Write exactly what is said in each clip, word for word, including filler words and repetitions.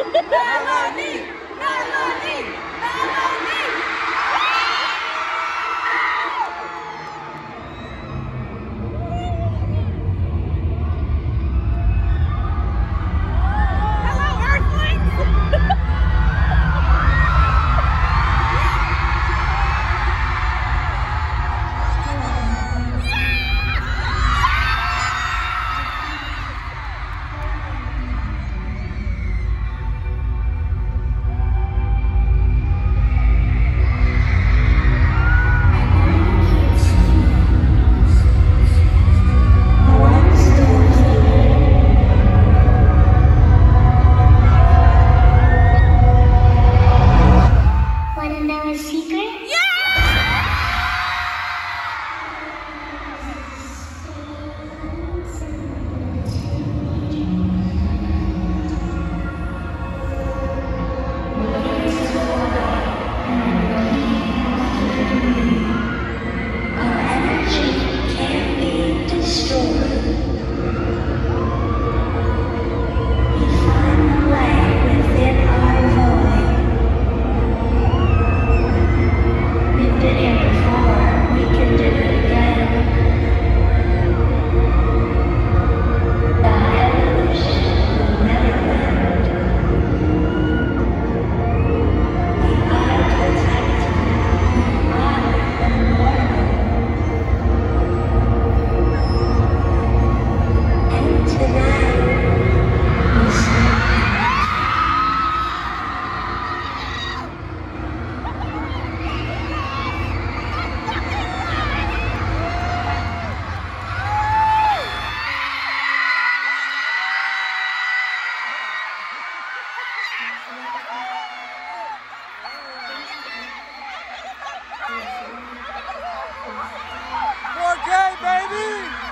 Melanie! Melanie! Melanie! Hello, Earthlings! Wanna know a secret? Our energy can't be destroyed. We find the light within our void. We've been here before, we can do it again. The evolution will never end. We are protected, honor, and loyal. And tonight, we stand. four K, baby!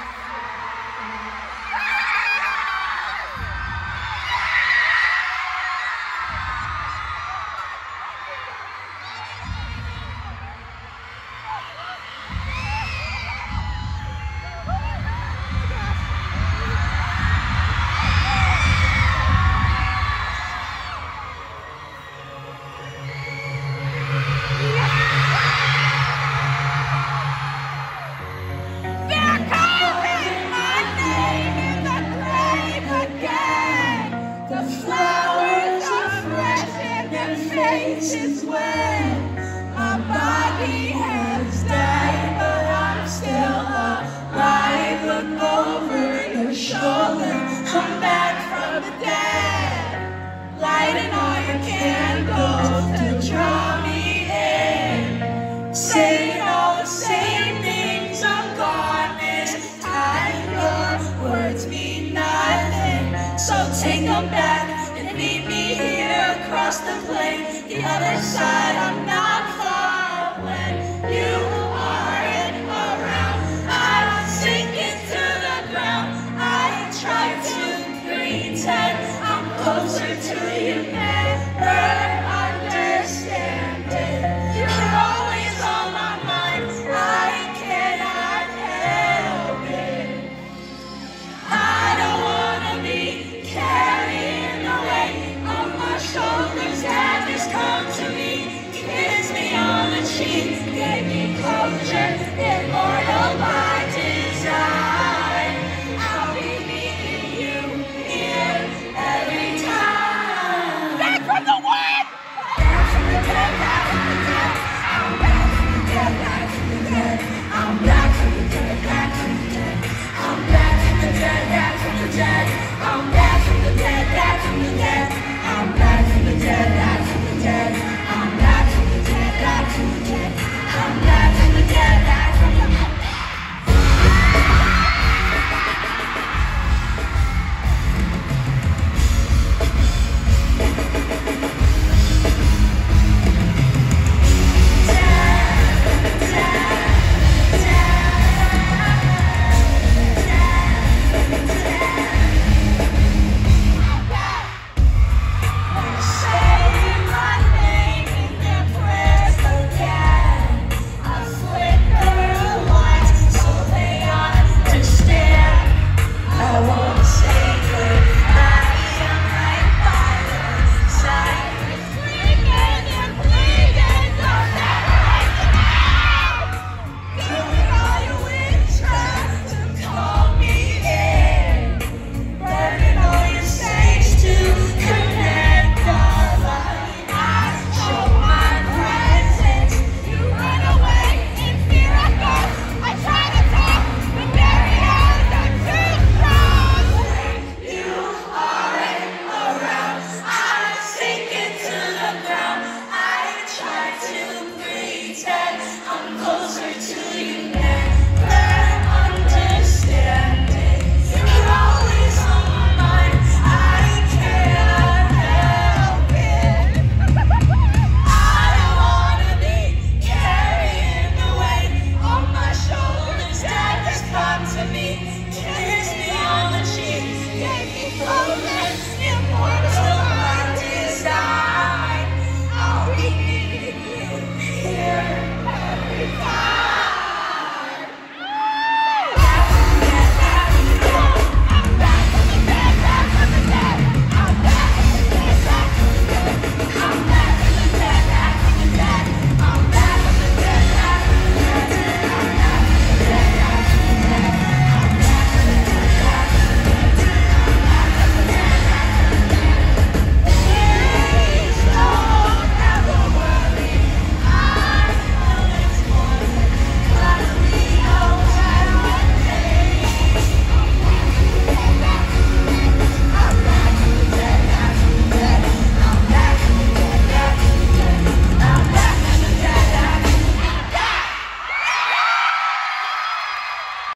They're calling my name in the grave again. The flowers are fresh and their faces wet. My body has died, but I'm still alive. Look over your shoulder, come back from the dead. Lighting all your candles to draw me in. Saying all the same things, I'm gone this time. Your words mean nothing, so take them back and meet me here across the plain, the other side.